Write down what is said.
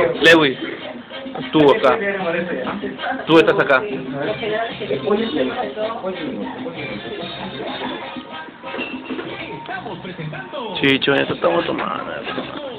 Lewis, tú acá. Tú estás acá. Chicho, eso estamos tomando.